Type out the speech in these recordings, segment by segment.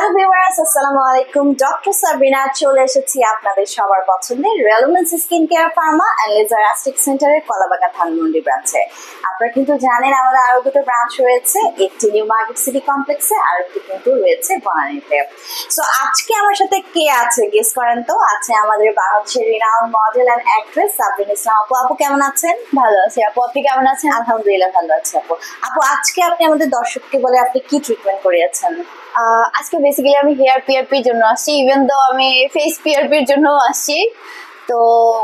Hello viewers, আসসালামু আলাইকুম। Doctor Sabina চলে এসেছি আপনাদের সবার পছন্দের রেলোমেন্স skin care pharma and laser aesthetic সেন্টারের কলাবাগান ধানমন্ডি ব্রাঞ্চে। আপনারা কিন্তু জানেন আমাদের আরো দুটো ব্রাঞ্চ রয়েছে, একটি নিউ মার্কেট সিটি কমপ্লেক্সে আর একটি কিন্তু রয়েছে বনানীতে। সো আজকে আমার সাথে কে আছে গেস করেন তো? আছে আমাদের বাংলাদেশের renowned model and actress Sabrin Islam আপু। আপু কেমন আছেন? ভালো আছি আপু, আপনি কেমন আছেন? আলহামদুলিল্লাহ ভালো আছি আপু। আপু আজকে আপনি আমাদের দর্শককে বলে আপনি কি ট্রিটমেন্ট করিয়েছেন? আজকে বেসিক্যালি আমি হেয়ার পিআরপির জন্য আসছি, ইভেন দো আমি ফেস পিআরপির জন্য আসছি। তো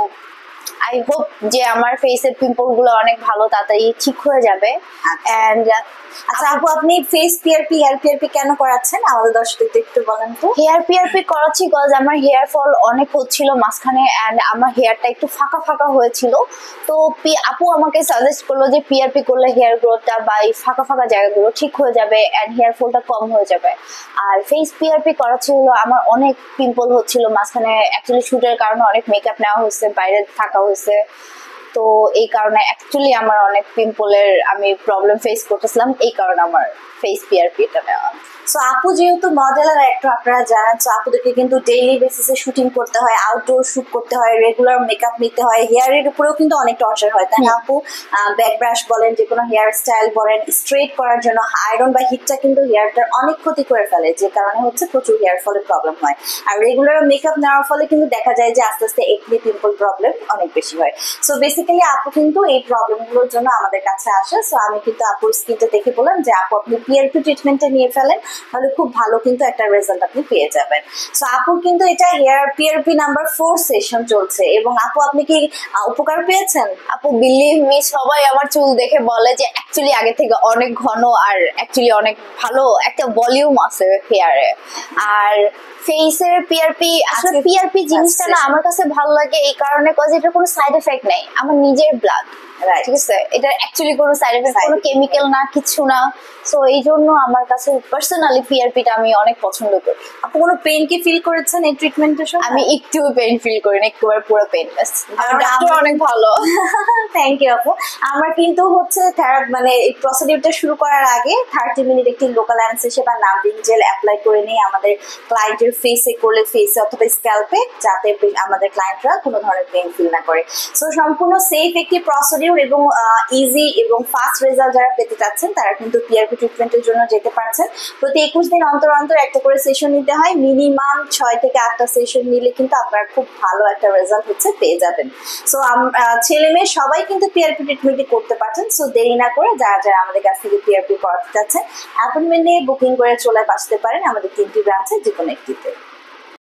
আই হোপ যে আমার ফেসের পিম্পল গুলো অনেক ভালো তাড়াতাড়ি ঠিক হয়ে যাবে। এন্ড আচ্ছা আপু, আপনি ফেস পিআরপি হেয়ার পিআরপি কেন করাচ্ছেন আমাদের দর্শকদের একটু বলেন তো। হেয়ার পিআরপি করাচ্ছি কজ আমার হেয়ার ফল অনেক হচ্ছিল মাঝখানে, এন্ড আমার হেয়ারটা একটু ফাঁকা ফাঁকা হয়েছিল। তো আপু আমাকে সাজেস্ট করলো যে পিআরপি করলে হেয়ার গ্রোথটা বা এই ফাঁকা ফাঁকা জায়গাগুলো ঠিক হয়ে যাবে এন্ড হেয়ার ফলটা কম হয়ে যাবে। আর ফেস পিআরপি করাচ্ছি হলো আমার অনেক পিম্পল হচ্ছিল মাঝখানে, অ্যাকচুয়ালি শুটের কারণে অনেক মেকআপ নেওয়া হয়েছে, বাইরে থাকা হয়েছে। তো এই কারণে অ্যাকচুয়ালি আমার অনেক পিম্পলের আমি প্রবলেম ফেস করতেছিলাম, এই কারণে আমার ফেস পিআরপিটা নেওয়া। সো আপু যেহেতু মডেল আর অ্যাক্টর আপনারা জানেন, সো আপুদেরকে কিন্তু ডেইলি বেসিসে শুটিং করতে হয়, আউটডোর শুট করতে হয়, রেগুলার মেকআপ নিতে হয়, হেয়ারের উপরেও কিন্তু অনেক টর্চার হয়, তাই না আপু? ব্যাক ব্রাশ বলেন, যে কোনো হেয়ার স্টাইল বলেন, স্ট্রেট করার জন্য আয়রন বা হিটটা কিন্তু হেয়ারটার অনেক ক্ষতি করে ফেলে, যে কারণে হচ্ছে প্রচুর হেয়ার ফলের প্রবলেম হয়। আর রেগুলার মেকআপ নেওয়ার ফলে কিন্তু দেখা যায় যে আস্তে আস্তে একনি পিম্পল প্রবলেম অনেক বেশি হয়। সো বেসিক্যালি আপু কিন্তু এই প্রবলেমগুলোর জন্য আমাদের কাছে আসে। সো আমি কিন্তু আপুর স্কিনটা দেখে বললাম যে আপু আপনি পিআরপি ট্রিটমেন্টে নিয়ে ফেলেন, তাহলে খুব ভালো কিন্তু একটা রেজাল্ট আপনি পেয়ে যাবেন। সো আপুর কিন্তু এটা হেয়ার পিআরপি নাম্বার 4 সেশন চলছে, এবং আপু আপনি কি উপকার পেয়েছেন? আপু বিলিভ মি, সবাই আমার চুল দেখে বলে যে অ্যাকচুয়ালি আগে থেকে অনেক ঘন আর অ্যাকচুয়ালি অনেক ভালো একটা ভলিউম আছে হেয়ারে। আর ফেসের পিআরপি, আসলে পিআরপি জিনিসটা না আমার কাছে ভালো লাগে এই কারণে কজ এটার কোনো সাইড এফেক্ট নেই, আমার নিজের ব্লাড, ঠিক আছে? এটা অ্যাকচুয়ালি কোনো সাইড এফেক্ট, কোনো কেমিক্যাল না, কিছু না। সো এই জন্য আমার কাছে পার্সোনালি পিআরপিটা আমি অনেক পছন্দ করি। আপু কোনো পেন কি ফিল করেছেন এই ট্রিটমেন্টের সময়? আমি একটু পেইন ফিল করি না, একটুবার পুরো পেইনলেস। আর ডাক্তার অনেক ভালো। থ্যাংক ইউ আপু। আমরা কিন্তু হচ্ছে মানে এই প্রসিডিউরটা শুরু করার আগে 30 মিনিট একটি লোকাল অ্যানেস্থেসিয়া বা নার্ভিং জেল অ্যাপ্লাই করে নিই আমাদের ক্লায়েন্টের ফেসে, করলে ফেসে অথবা স্ক্যাল্পে, যাতে আমাদের ক্লায়েন্টরা কোনো ধরনের পেইন ফিল না করে। সো সম্পূর্ণ সেফ একটি প্রসিডিউর এবং ইজি এবং ফাস্ট রেজাল্ট যারা পেতে চাচ্ছেন তারা কিন্তু পিআরপি ট্রিটমেন্টের জন্য যেতে পারছেন। প্রতি 21 দিন অন্তর অন্তর একটা করে সেশন নিতে হয়, মিনিমাম 6 থেকে 8টা সেশন নিলে কিন্তু আপনারা খুব ভালো একটা রেজাল্ট হচ্ছে পেয়ে যাবেন। সো ছেলে মেয়ে সবাই কিন্তু পিআরপি ট্রিটমেন্টই করতে পারছেন। সো দেরি না করে যারা যারা আমাদের কাছ থেকে পিআরপি করাতে চাচ্ছেন অ্যাপয়েন্টমেন্ট নিয়ে বুকিং করে চলে আসতে পারেন আমাদের 3টি ব্রাঞ্চে যে কোনো একটিতে।